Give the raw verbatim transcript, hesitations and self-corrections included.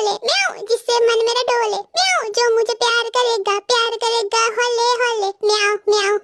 बोले म्याऊ, जिससे मन मेरा डोले म्याऊ, जो मुझे प्यार करेगा प्यार करेगा होले होले म्याऊ म्याऊ।